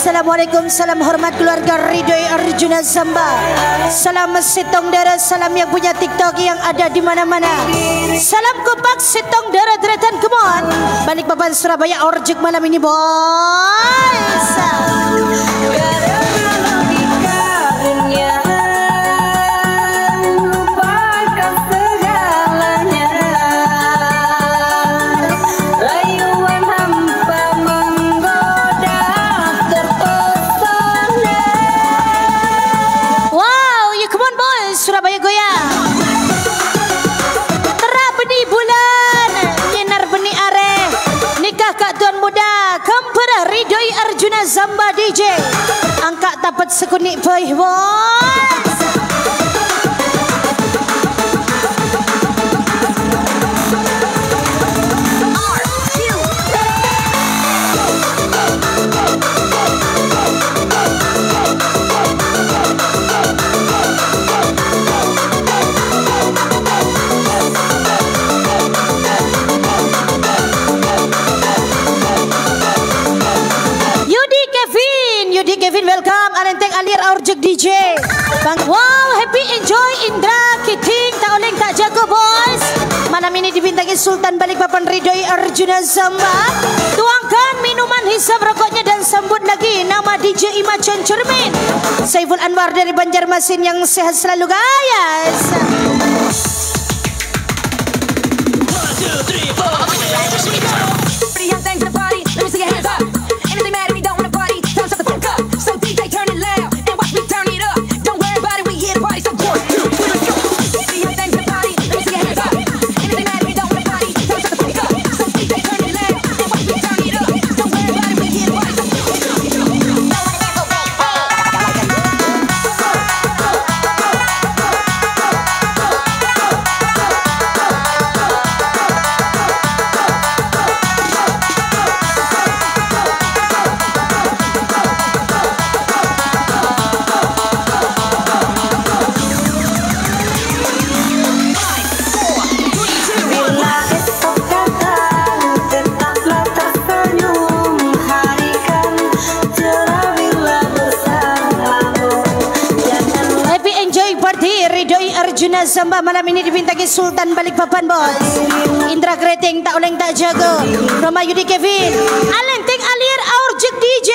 Assalamualaikum, salam hormat keluarga Ridhoi Arjuna Zamba. Salam setong darah, salam yang punya TikTok yang ada di mana-mana. Salam kompak setong darah deretan, come on. Balikpapan Surabaya orjek malam ini boys. Surabaya goyang. Terah benih bulan, nyinar benih are. Nikah kak tuan muda, kempera Ridhoi Arjuna Zamba DJ. Angkat dapat sekunik boy boys. Kevin welcome, Alenteng Alir Orjek DJ Bang, wow, happy enjoy Indra Kiting, tak oleng tak jago boys. Malam ini dibintangi Sultan Balikpapan Ridhoi Arjuna Zamba. Tuangkan minuman, hisap rokoknya dan sambut lagi nama DJ Imacan Cermin Saiful Anwar dari Banjarmasin yang sehat selalu guys. 1, 2, 3, 4 Arjuna Zamba malam ini dibintangi Sultan Balikpapan bos. Indra Kreting tak oleng tak jago. Roma Yudi Kevin, Alenteng Alir Orjek DJ.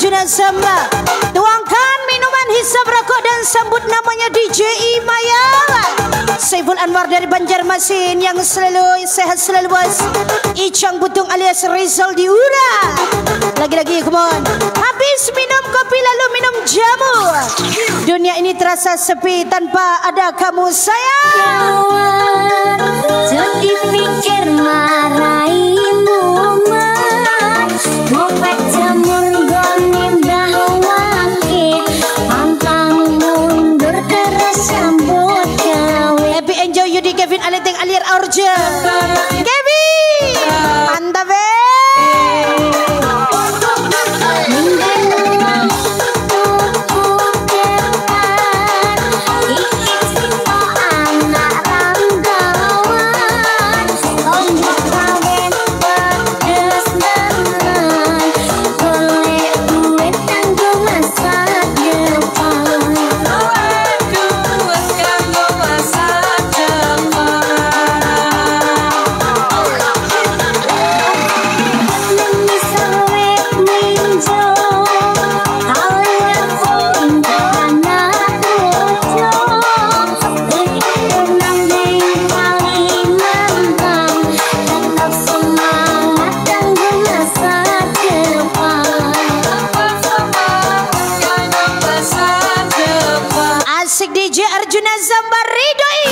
Arjuna Zamba. Tuangkan minuman, hisap rokok dan sambut namanya DJ Imaya. Saiful Anwar dari Banjarmasin yang selalu sehat selalu bos. Icang Butung alias Rizal Diura. Lagi-lagi come on. Habis minum kopi lalu minum jamu. Dunia ini terasa sepi tanpa ada kamu sayang. Jadi pikir maraimu mas, ngopek jamur goni bahwake, pantang mundur terus sambut gawe. Happy enjoy Yudi Kevin Aleteng Alir Aurja. Kevin, mantap DJ Arjuna Zamba Ridhoi.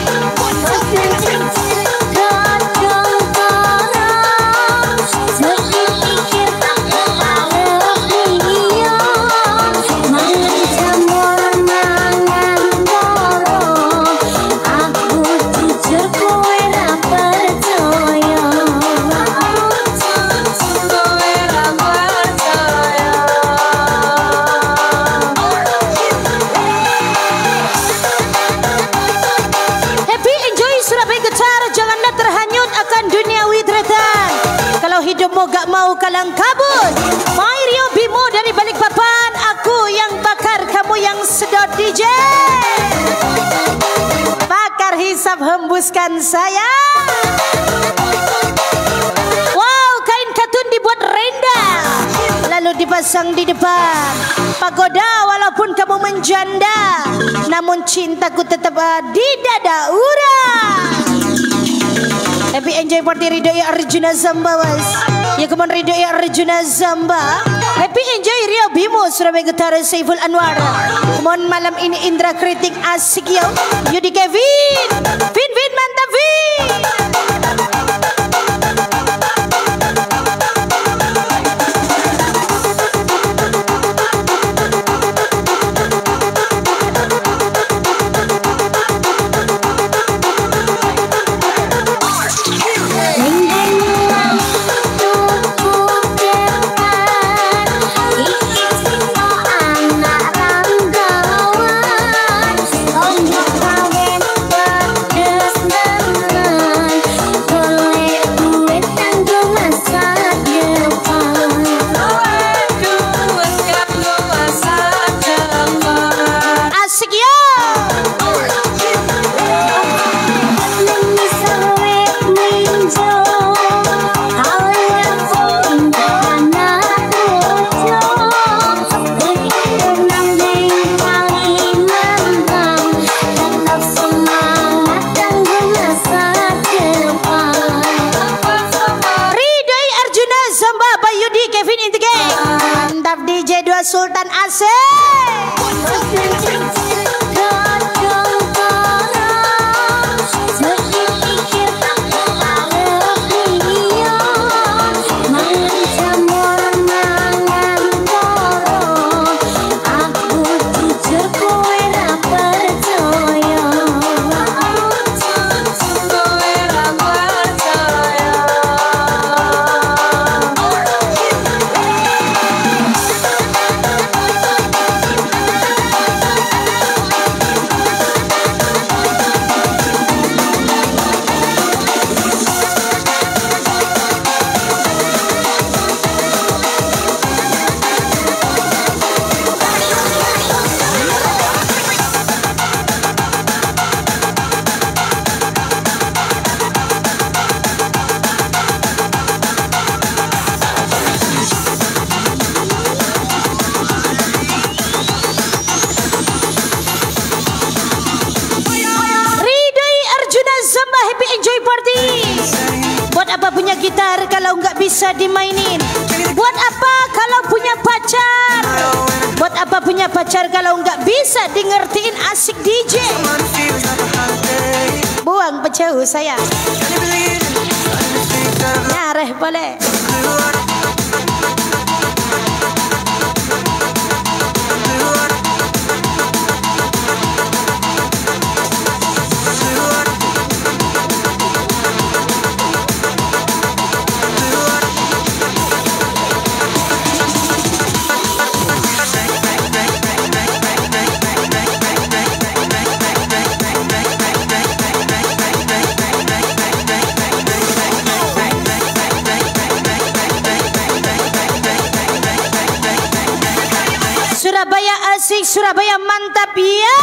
Hidupmu gak mau kalang kabut. My Rio Bimo dari Balikpapan. Aku yang bakar, kamu yang sedot DJ. Bakar hisap hembuskan saya. Wow, kain katun dibuat rendah lalu dipasang di depan pagoda. Walaupun kamu menjanda, namun cintaku tetap di dada urang. Happy enjoy party Ridhoi Arjuna Zamba was. Ya come on Ridhoi Arjuna Zamba. Happy enjoy Rio Bimo Surabaya Utara Saiful Anwar. Come on malam ini Indra Kritik asik yo. Yudi Kevin. Vin mantap Vin. Buat apa punya gitar kalau nggak bisa dimainin? Buat apa kalau punya pacar? Buat apa punya pacar kalau nggak bisa di ngertiin asik DJ? Buang pecah saya. Nyareh boleh. Surabaya asik, Surabaya mantap ya.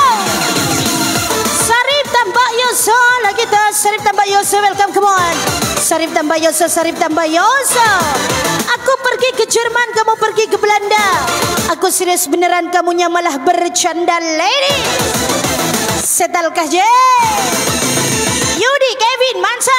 Sarip tambah Yoso lagi tuh, Sarip tambah Yoso, welcome, come on. Sarip tambah Yoso, Sarip tambah Yoso. Aku pergi ke Jerman, kamu pergi ke Belanda. Aku serius beneran, kamunya malah bercanda, lady. Setalkah je? Yudi, Kevin, Mansa.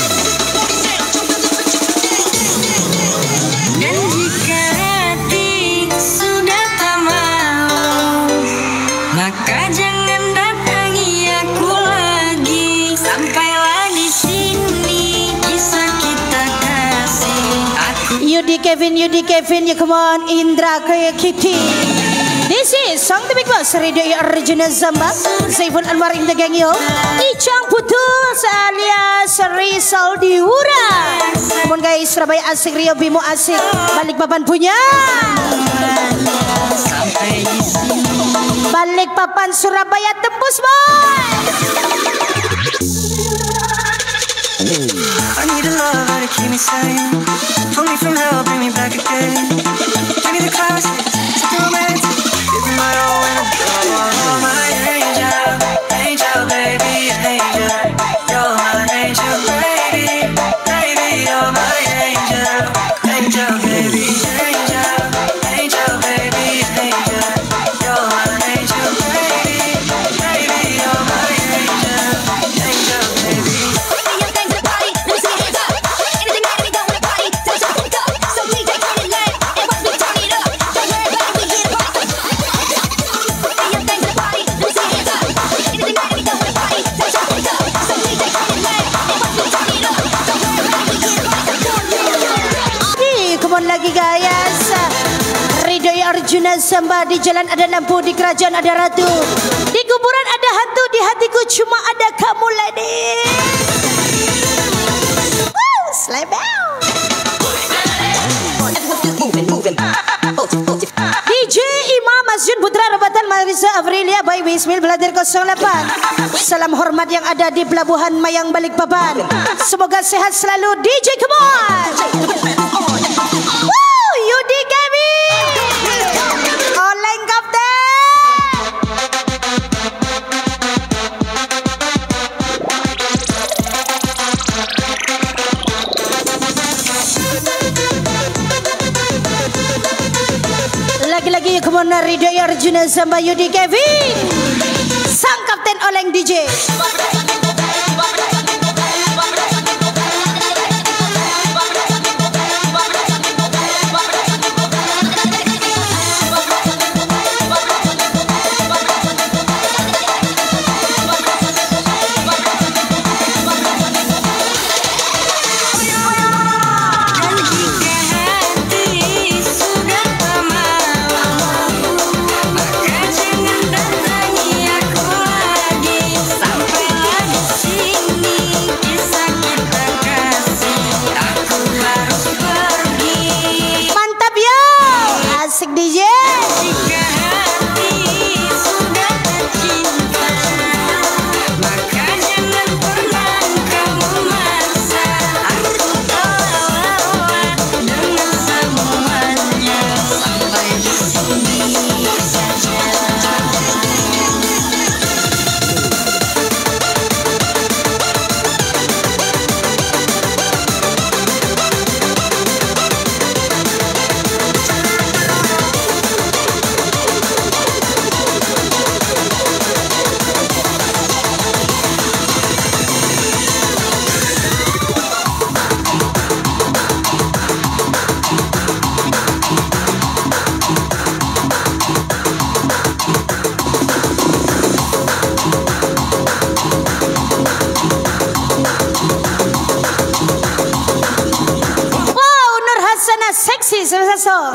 Maka jangan datangi aku lagi. Sampailah di sini kisah kita kasih. Yudi Kevin, you come on. Indra Kaya Kitty. This is Song The Big Boss Radio Original Zamba. Zaifun Anwar in the gang yo. Icang Putus alias Rizal Diura. Come on guys, Surabaya asik, Rio Bimo asik, Balikpapan punya. Sampai di sini. Balikpapan Surabaya tembus boy. I need a love to keep me sane. Pull me from hell, bring me back again. Give me the classics, it's romantic. Give me my all and oh, my angel, angel baby, angel. You're my angel baby, baby, you're my angel, angel baby, angel, angel baby, angel. You're my angel baby, baby, you're my angel, angel baby. Lagi guys, Ridhoi Arjuna Samba. Di jalan ada lampu, di kerajaan ada ratu, di kuburan ada hantu, di hatiku cuma ada kamu lady. Slebel DJ Imam Masjid Putra Rabatan Marisa Avrilia by Wismil Beladir 08. Salam hormat yang ada di Pelabuhan Mayang Balikpapan. Semoga sehat selalu DJ, come on. Yudi Kevin Oleng Kapten. Lagi-lagi kemana Ridhoi Arjuna Samba Yudi Kevin sang Kapten Oleng DJ. Maka jangan datangi aku lagi. Sampailah Picasso.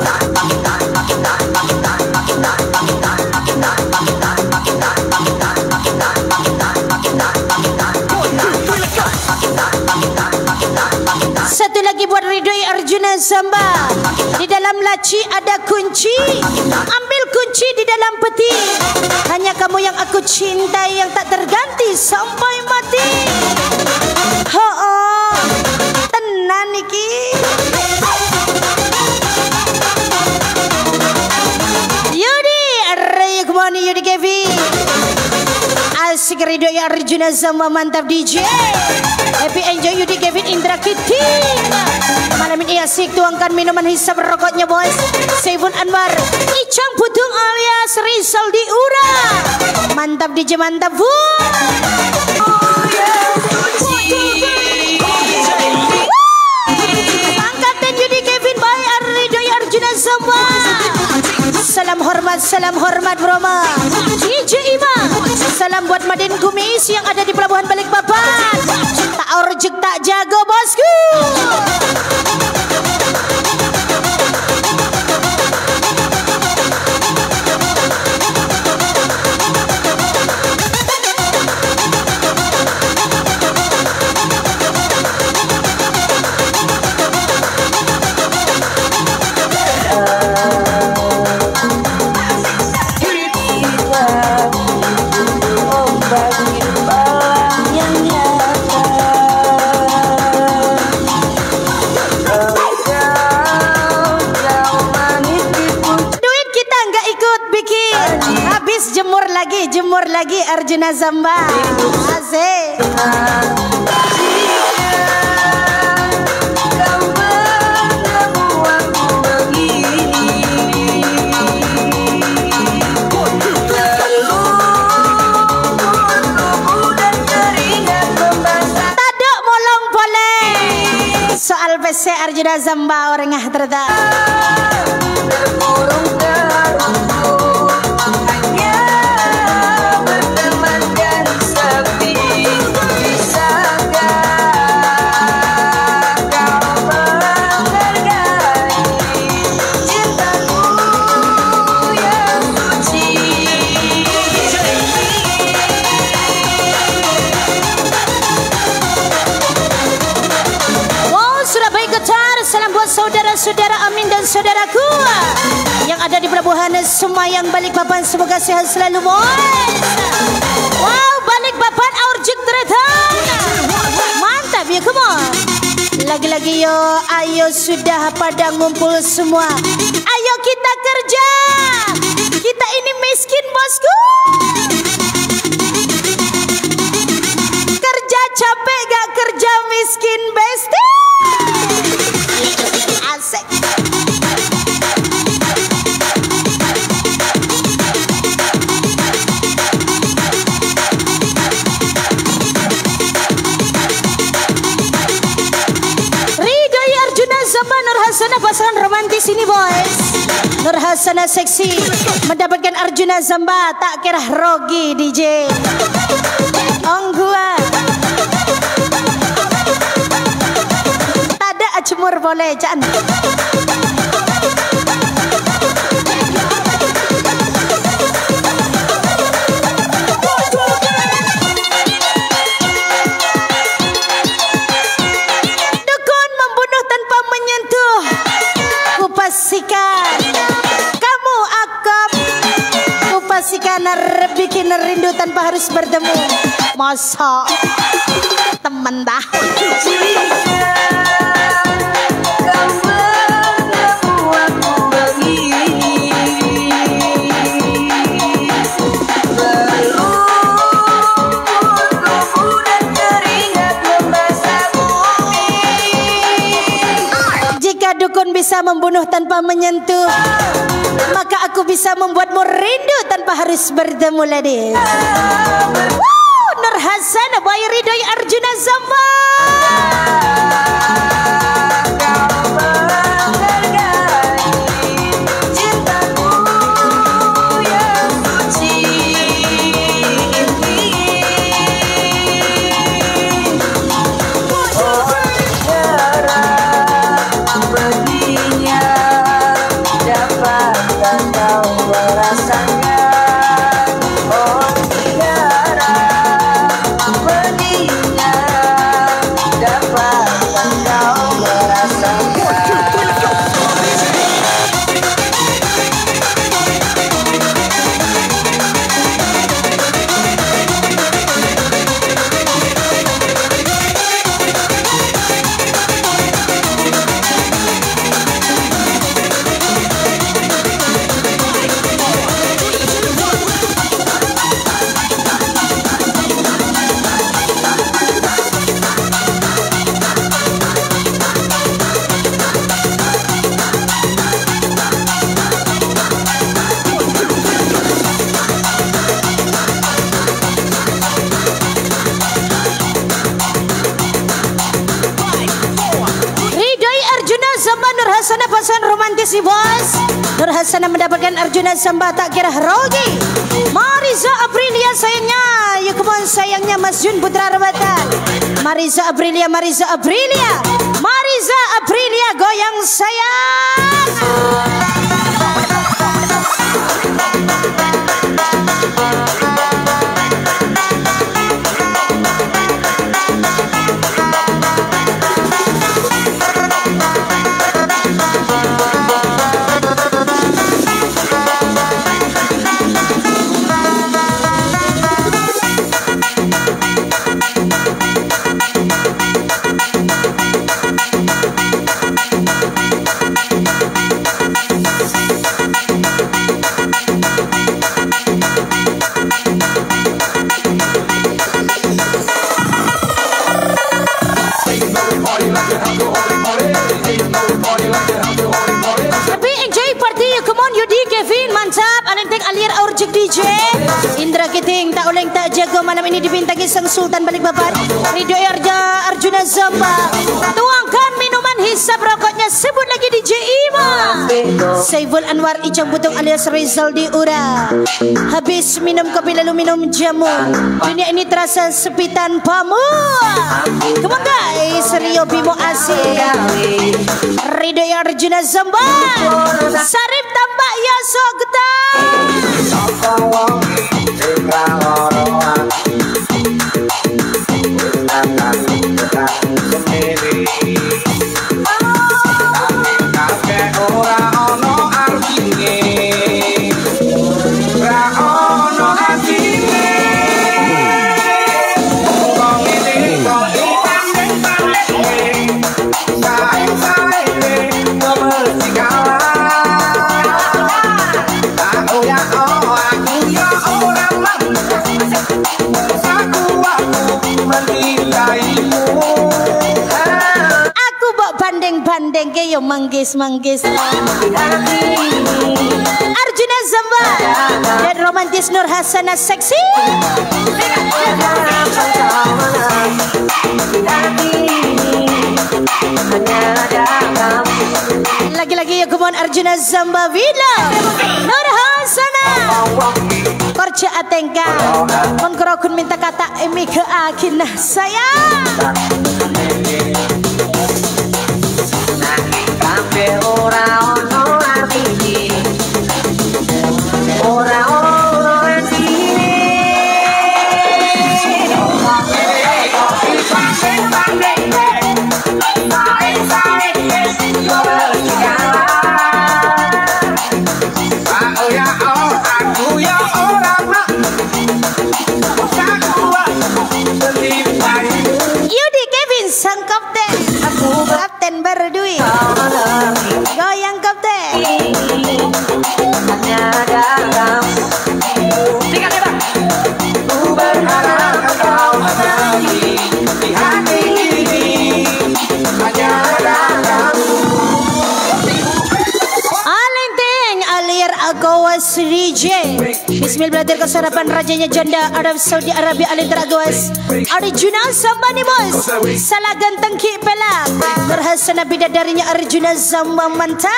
Satu lagi buat Ridhoi Arjuna Zamba. Di dalam laci ada kunci. Ambil kunci di dalam peti. Hanya kamu yang aku cintai, yang tak terganti sampai mati. Tenan iki. Yudi, Araya kemana Yudi Kevin? Asik Ridhoi Arjuna Zamba, mantap DJ. Happy enjoy Yudi Kevin Indra Kiting. Malam ini asik tuangkan minuman hisap rokoknya bos. Seifun Anwar, Icang Putung alias Rizal Diura. Mantap DJ, mantap bu. Angkatan Yudi Kevin by Ridhoi Arjuna Zamba. Salam hormat Broma. DJ Ima. Salam buat Madin Kumis yang ada di Pelabuhan Balikpapan. Tak orjek tak jago bosku. Jemur lagi Arjuna Zamba. Asik. Taduk molong boleh. Soal PC Arjuna Zamba orangnya terda. Saudara Amin dan saudaraku yang ada di Pelabuhan Semayang Balikpapan, semoga sehat selalu boys. Wow, Balikpapan Aurjik Tretan. Mantap ya, come on. Lagi-lagi yo, ayo sudah pada ngumpul semua. Ayo kita kerja. Kita ini miskin bosku. Kerja capek gak kerja miskin bestie. Asik. Ridhoi Arjuna Zamba Nur Hasana pasangan romantis ini boys. Nur Hasana seksi mendapatkan Arjuna Zamba, tak kira rogi DJ. Ongguan. Cemur boleh jangan. Dukun membunuh tanpa menyentuh. Kupastikan kamu akan kupastikan bikin rindu tanpa harus bertemu. Masa temen dah. Dukun bisa membunuh tanpa menyentuh, maka aku bisa membuatmu rindu tanpa harus bertemu ladies. Nur Hasana by Ridhoi Arjuna Zamba. Nur Hasana mendapatkan Arjuna Samba tak kira rogi. Mariza Aprilia sayangnya, ya kemon sayangnya Mas Jun Putra Rebatan. Mariza Aprilia, Mariza Aprilia, Mariza Aprilia goyang sayang. Alir Aurjek DJ Indra Kiting tak oleng tak jago malam ini dibintangi sang Sultan Balikpapan Ridho Arjuna Zamba. Tuangkan minuman hisap rokoknya, sebut lagi DJ Ima. Saiful Anwar Ijang Butung alias Rizal Diura. Habis minum kopi lalu minum jamu. Dunia ini terasa sepi tanpamu. Come on guys, Rio Bimo Asih Ridho Arjuna Zamba. Sarip tambah ya sogeta. Bandeng ke yo manggis Arjuna Zamba dan romantis Nur Hasana seksi. Lagi-lagi ya kumon Arjuna Zamba Villa Nur Hasana Korca Atengka mengkerokun minta kata emi ke akinah saya. Ora ono artine, ora ono artine. Yudi Kevin sang kapten, kapten berdui. Goyang kapten. Hanya ada kamu. Tiga lebar. Ku berharap kau menanti di hati ini. Hanya ada kamu. Alenteng Alir Agawas DJ. Bismillah belajar kesarapan rajanya janda Arab Saudi Arabia Alir Agawas. Arjuna Zamba nih bos. Salah ganteng ki pelak. Berhasana bidadarinya Arjuna Zamba mantap.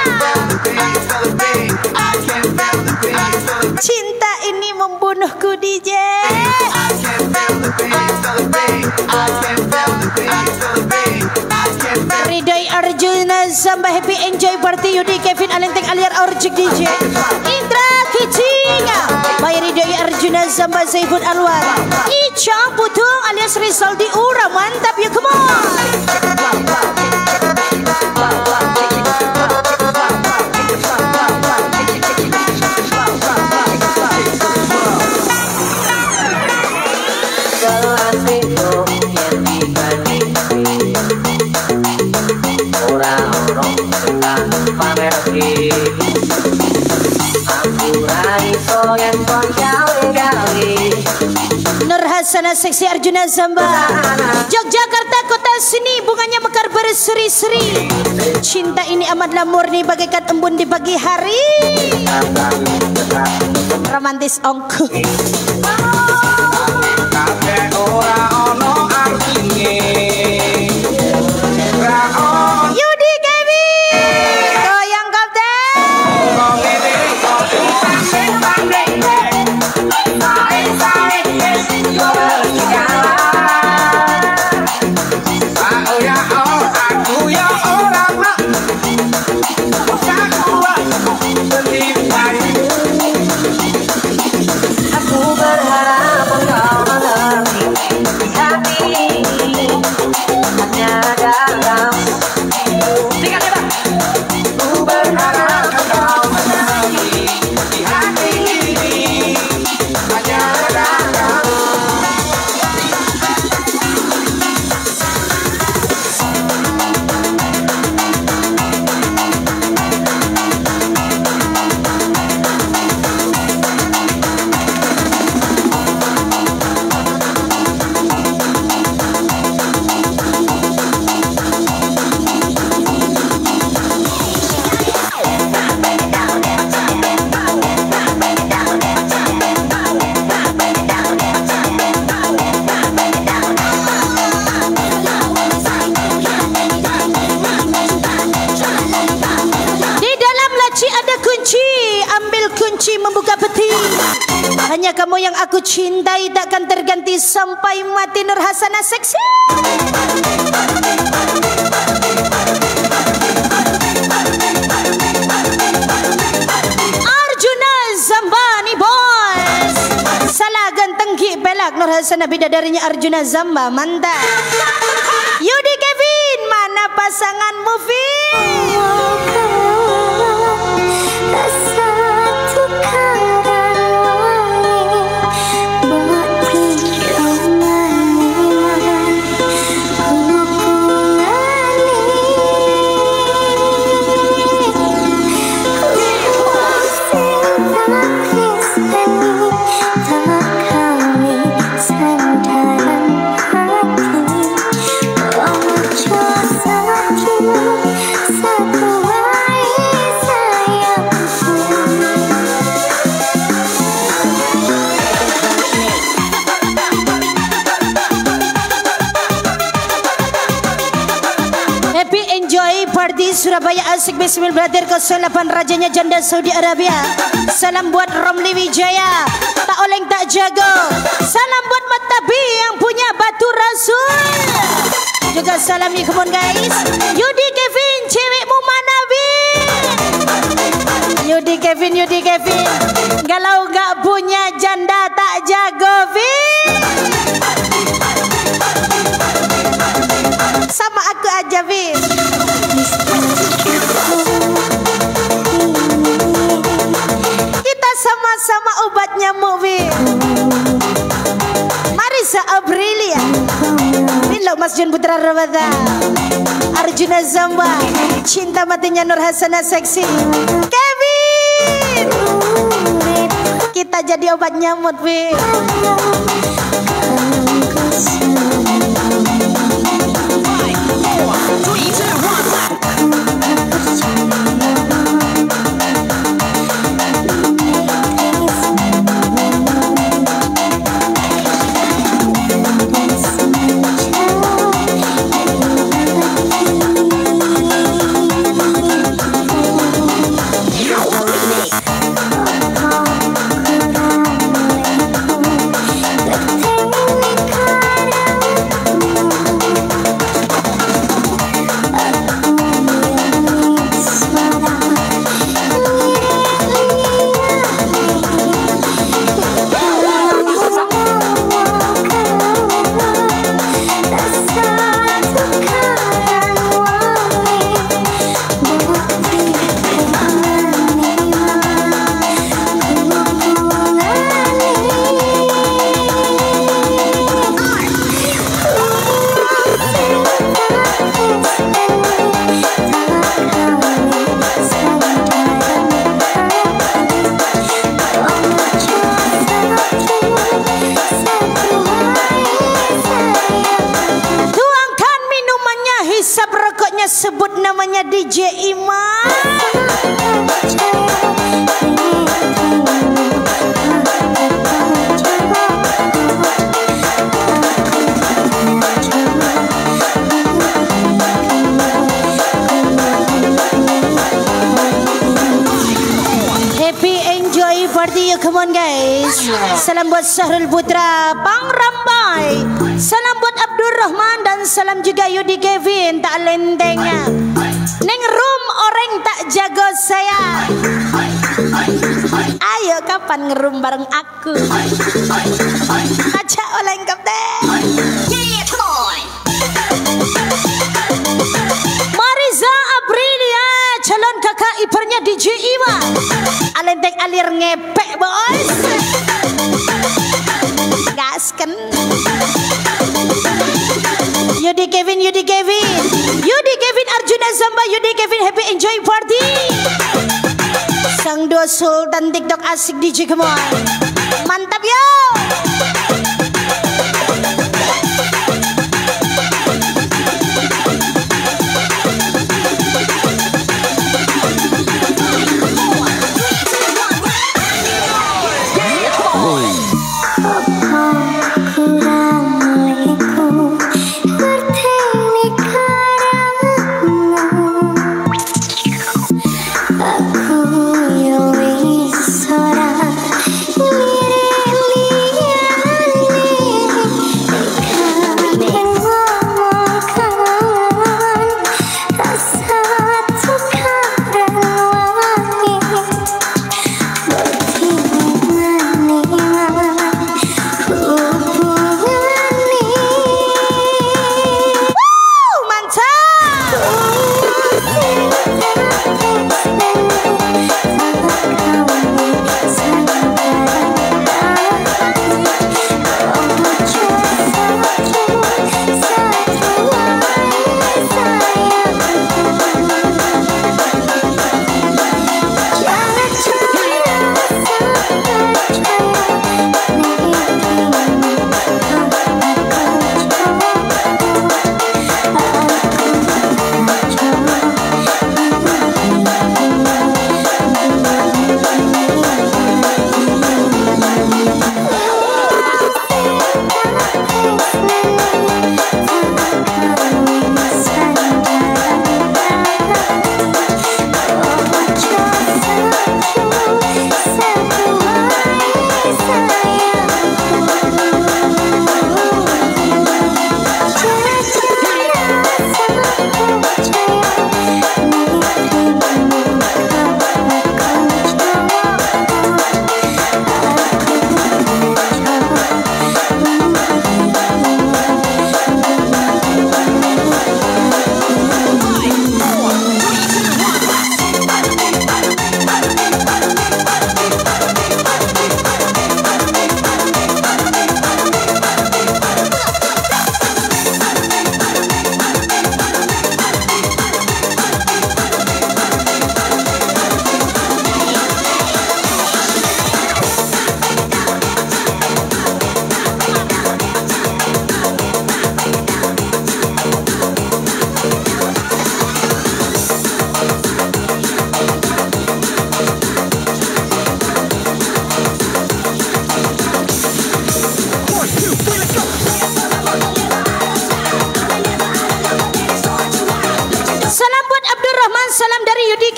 Cinta ini membunuhku DJ. Ridhoi Arjuna Zamba happy enjoy party Yudi Kevin Alenteng Aliar Aurjek DJ Indra Kicinga by Ridhoi Arjuna Zamba Saiful Anwar Ijang Butung alias Rizal Diura mantap ya come on. Nur Hasana seksi Arjuna Zamba Yogyakarta kota seni bunganya mekar berseri-seri. Cinta ini amatlah murni bagaikan embun di pagi hari. Romantis ongku Yudi Kevin goyang kapten. Hanya kamu yang aku cintai, takkan terganti sampai mati. Nur Hasanah seksi. Arjuna Zambani boys. Salah ganteng ki pelak Nur Hasanah bidadarinya Arjuna Zamba mantap. Yudi Kevin, mana pasanganmu Vin? Party Surabaya asik Bismil Brother 08 rajanya janda Saudi Arabia. Salam buat Romli Wijaya, tak oleng tak jago. Salam buat Matabi yang punya batu rasul. Juga salam nih come on guys. Yudi Kevin, cewekmu mana Vin? Yudi Kevin, galau gak punya janda tak jago Vin. Sama aku aja Vin. Kita sama-sama obat nyamuk Vin. Marisa Aprilia, Milo Mas Jun Putra Ramadhan, Arjuna Zamba, cinta matinya Nur Hasanah seksi. Kevin, kita jadi obat nyamuk Vin. Sebut namanya DJ Iman. Happy enjoy party, come on guys. Salam buat Sahrul Putra Pangrambai. Salam buat Abdul Rahman dan salam juga Yudi Kevin tak lentengnya. Neng room orang tak jago saya. Ayo kapan ngerum bareng aku? Aja oleng kapten. Mariza Aprilia, calon kakak iparnya DJ Iwa. Alenteng alir ngepek boys. Gasken. Yudi Kevin, Arjuna Zamba, Yudi Kevin, happy enjoy party. Sang dua sultan TikTok asik DJ, come on. Mantap yo.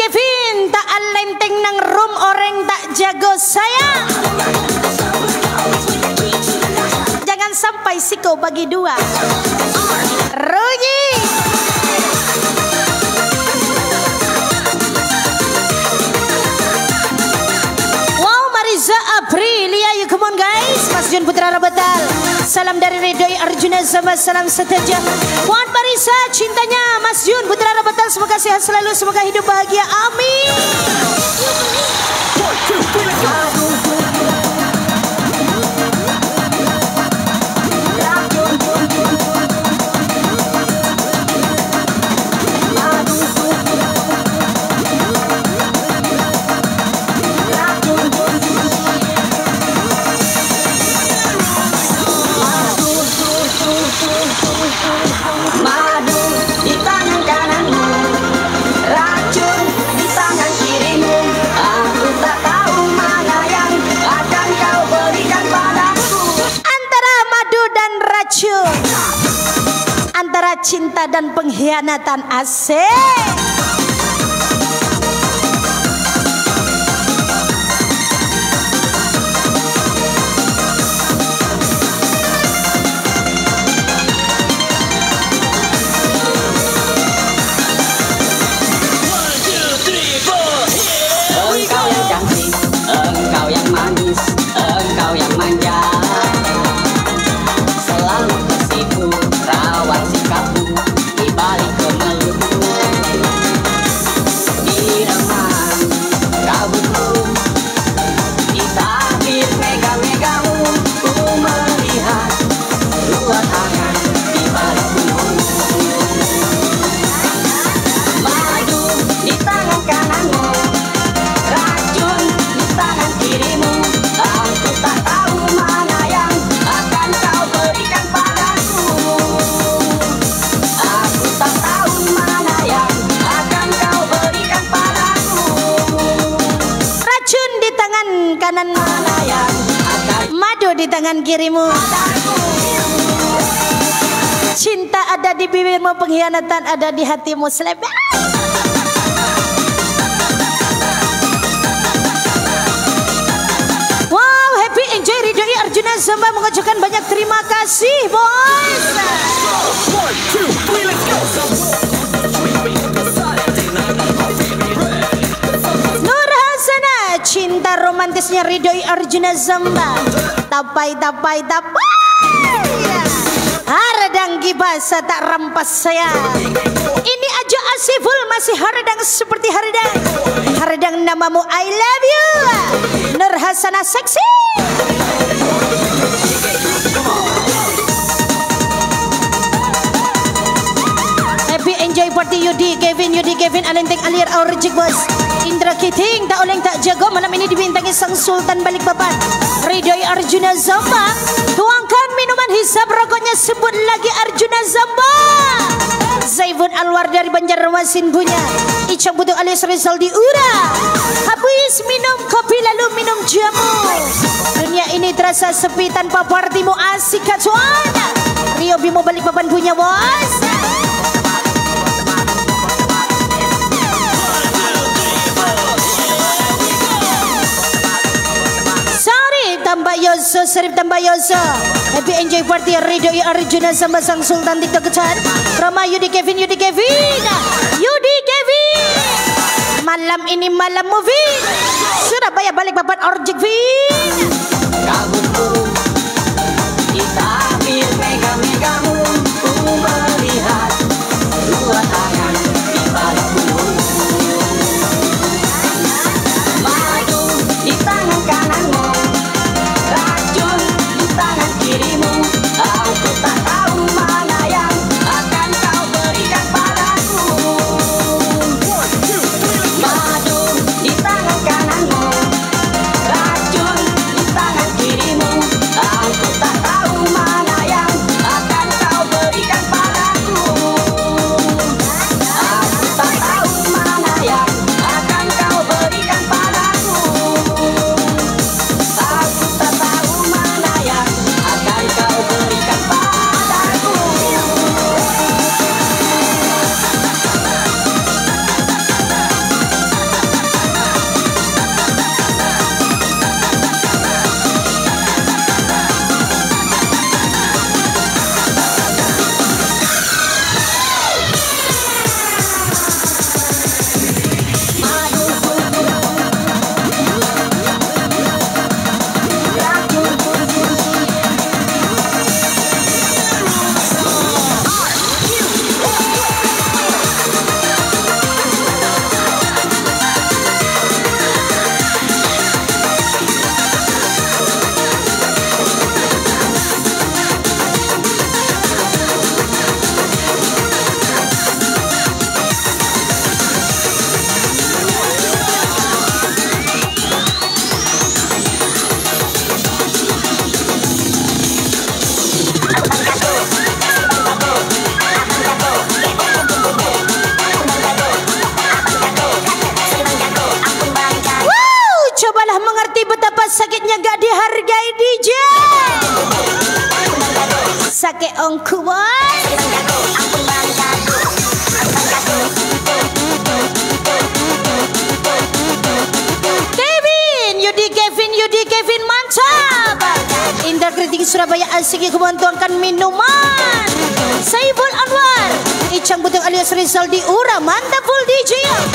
Kevin tak alenteng nang room orang tak jago saya. Jangan sampai siko bagi dua rugi. Wow, Mariza Aprilia, you come on guys. Mas Jun Putra Rabatal, salam dari Redoi Arjuna sama salam seteja. Puan Marisa, cintanya Mas Jun Putra Rabatal, semoga sehat selalu, semoga hidup bahagia, amin. Madu di tangan kananmu, racun di tangan kirimu. Aku tak tahu mana yang akan kau berikan padaku. Antara madu dan racun, antara cinta dan pengkhianatan, asik. Engkau yang cantik, engkau yang manis, engkau yang manja. Selalu tersipu rawan sikapmu di balik kemeluhmu. Di remang kabutmu, di tabir mega-megamu, ku melihat dua tangan di balik punggungmu. Madu di tangan kananmu, racun di tangan kirimu. Aku tak tahu mana yang akan kau berikan padaku. Aku tak tahu mana yang akan kau berikan padaku. Racun di tangan kanan, Mana yang akan madu di tangan kirimu. padaku. Cinta ada di bibirmu, pengkhianatan ada di hatimu. Selebih. Wow, happy enjoy Ridhoi Arjuna Zamba mengucapkan banyak terima kasih, boys. Nur Hasana, cinta romantisnya Ridhoi Arjuna Zamba. Tapai. Haradang gibasa tak rampas saya. Ini aja Asiful masih haradang seperti haradang. Haradang namamu I love you. Nur Hasana seksi. Happy enjoy party Yudi Kevin Alenteng Alir Aurjik bos. Indra Kiting tak oleng tak jago, malam ini dibintangi sang Sultan Balikpapan Ridhoi Arjuna Zamba. Tuangkan minuman, hisap rokoknya, sebut lagi Arjuna Zamba. Zaifun Alwar dari Banjarmasin punya. Icak Butuh alias Rizal di Ura. Habis minum kopi lalu minum jamu. Dunia ini terasa sepi tanpa partimu, asik kacuan. Rio Bimo Balikpapan punya bos. Tambah Yoso, Serif tambah Yoso. Happy enjoy party Ridhoi Arjuna Zamba sang Sultan TikTok kecan. Rama Yudi Kevin. Malam ini malam movie. Surabaya Balikpapan Orjik Vin. Kabutmu di tabir mega-megamu, ku melihat dua tangan di balik punggungmu. Madu di tangan kananmu, racun di tangan kirimu. Aku tak tahu mana yang akan kau berikan padaku. Madu di tangan kananmu, racun di tangan kakek ongku boy. Bang Jago, ampun Bang Jago. Bang Jago. Kevin mantap. Indra Kritik Surabaya asik kebantuan minuman. Saiful Anwar, Icang Butung alias Rizal di Ura, mantap full DJ.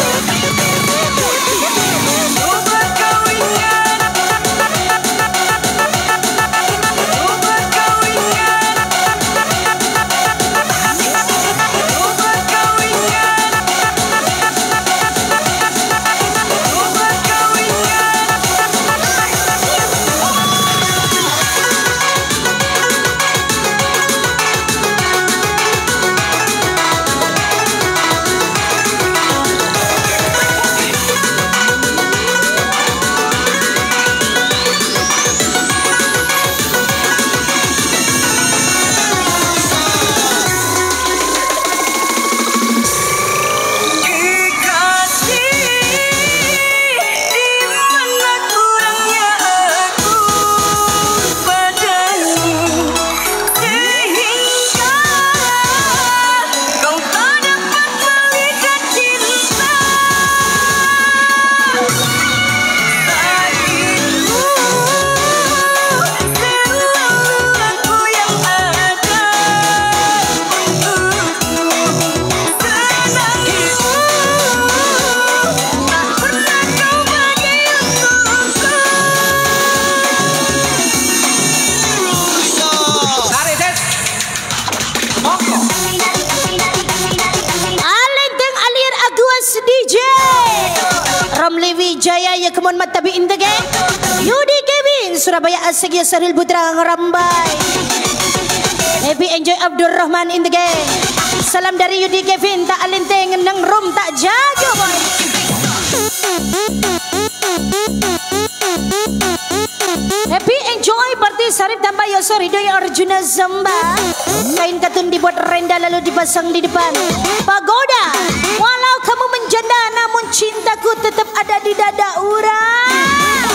Wijaya ya kemon matabi indege Yudi Kevin Surabaya asik ya Saril Putra ngerambai. Happy enjoy Abdurrahman indege. Salam dari Yudi Kevin tak alinteng nang rum tak jago boy. Happy enjoy party Sarip tambah Yoso Ridoy Arjuna Zamba. Kain katun dibuat renda lalu dipasang di depan pagoda. Walau kamu menjanda namun cintaku tetap ada di dada urang.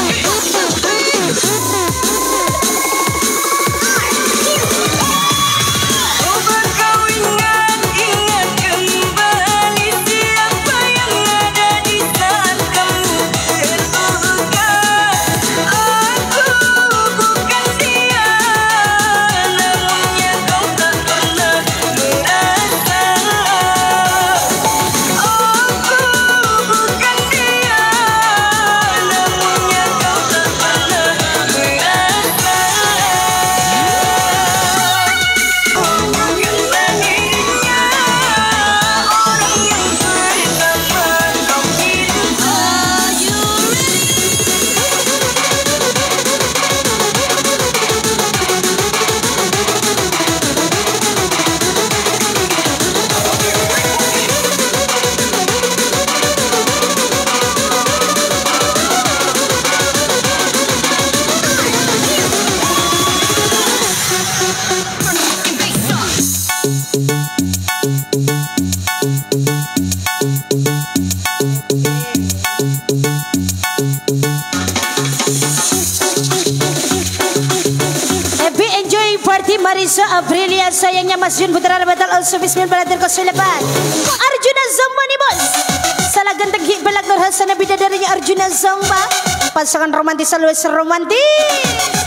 Marisa Aprilia sayangnya Mas Jun Putra Batal also Bismil Baladir Kosulapan Arjuna Zamba nih bos. Salah ganteng hik belak Nur Hasana bidadarinya Arjuna Zamba. Pasangan romantis always romantis.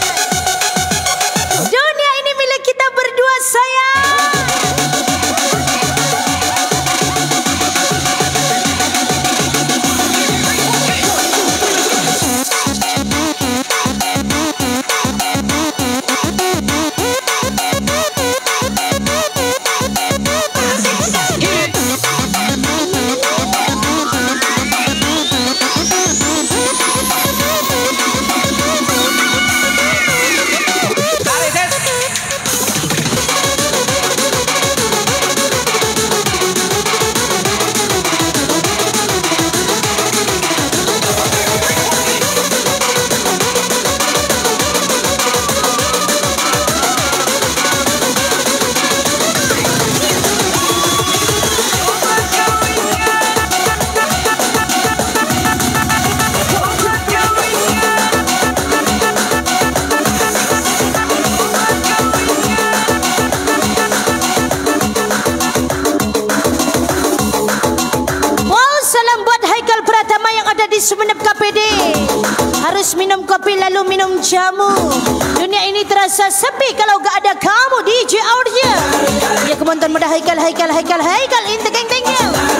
Dunia ini milik kita berdua sayang. Habis minum kopi lalu minum jamu. Dunia ini terasa sepi kalau gak ada kamu DJ Audia. Ya kemonton muda Haikal Inte geng-gengnya.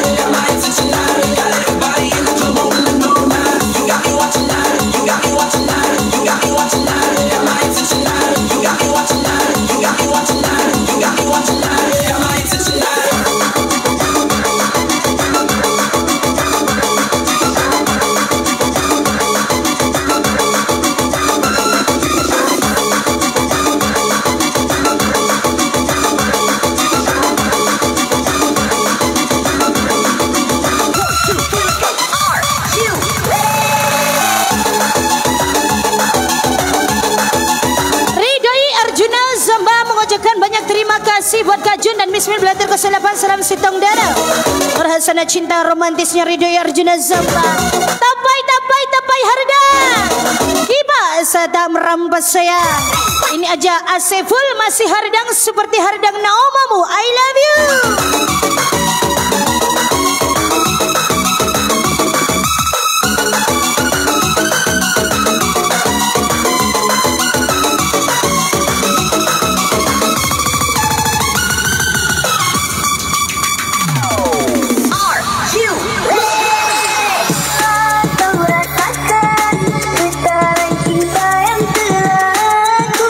Banyak terima kasih buat Kak Jun dan Miss Mil Belatir Keselapan. Salam Sitong Dara. Perhasana cinta romantisnya Ridhoi Arjuna Zamba. Tapai harga. Kiba tak merampas saya. Ini aja AC full masih hardang seperti hardang Naomamu. I love you.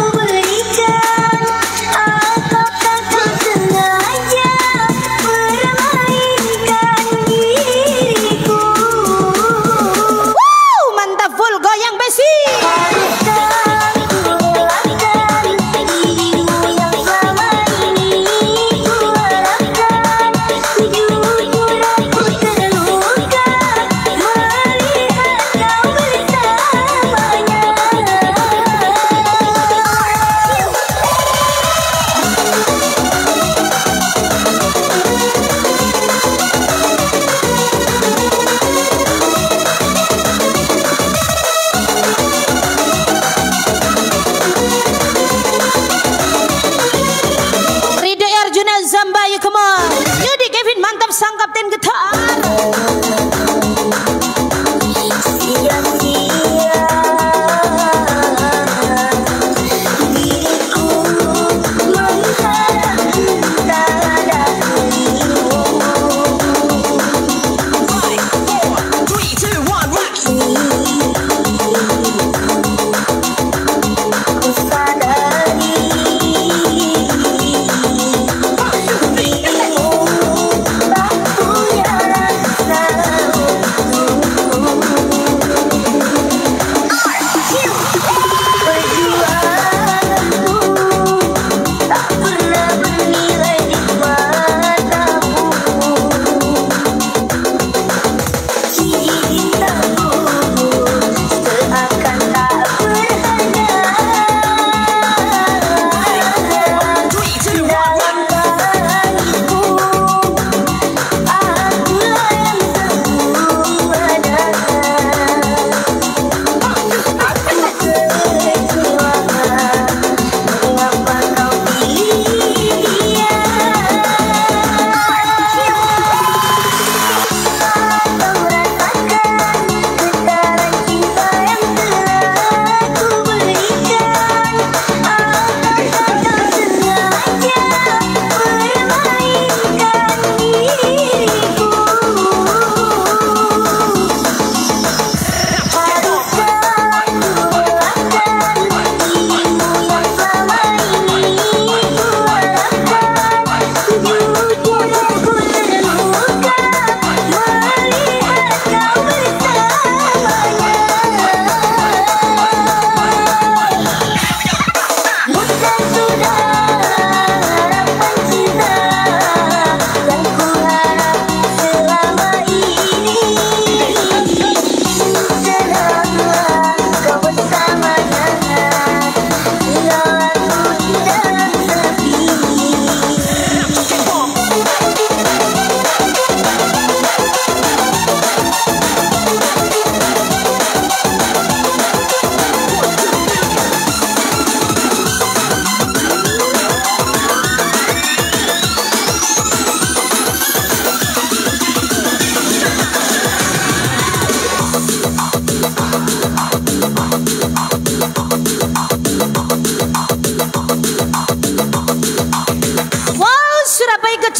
Aku tak sengaja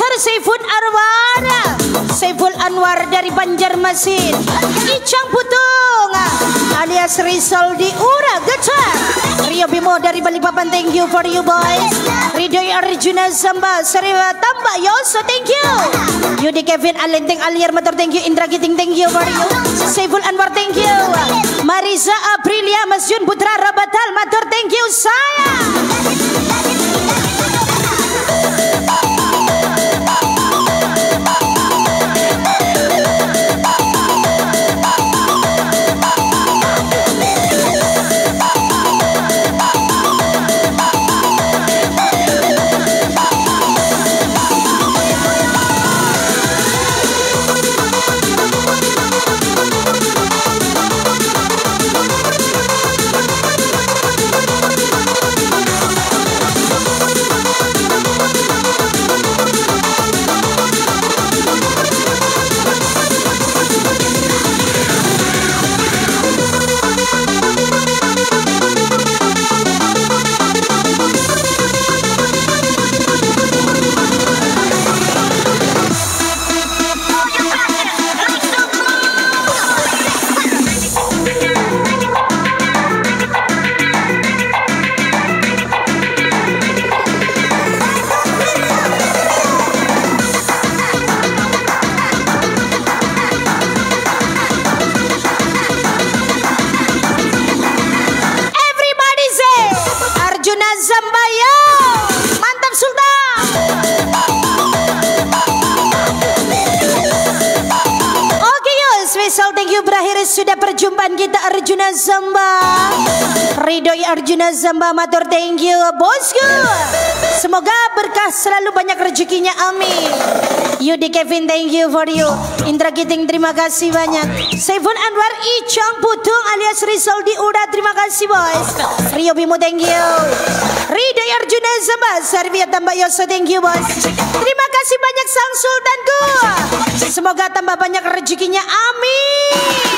besar Saiful Anwar, Saiful Anwar dari Banjarmasin, Icang Putung alias Rizal di Ura Gecar, Rio Bimo dari Balikpapan, thank you for you boys. Ridhoi Arjuna Zamba Sariwa Tambak Yoso, thank you. Yudi Kevin Alenteng Aliar Matur, thank you. Indra Giting, thank you for you. Saiful Anwar, thank you. Mariza Aprilia Masjun Putra Rabatal Matur, thank you saya. Sudah perjumpaan kita Arjuna Zamba, Ridhoi Arjuna Zamba Matur, thank you bosku. Semoga berkah selalu, banyak rezekinya, amin. Yudi Kevin, thank you for you. Indra Giting, terima kasih banyak. Saiful Anwar Icang Putung alias Rizal di Uda, terima kasih boys. Rio Bimo, thank you. Ridhoi Arjuna Zamba Sarvia Tambak Yoso, thank you boys. Terima kasih banyak sang sultanku. Semoga tambah banyak rezekinya, amin.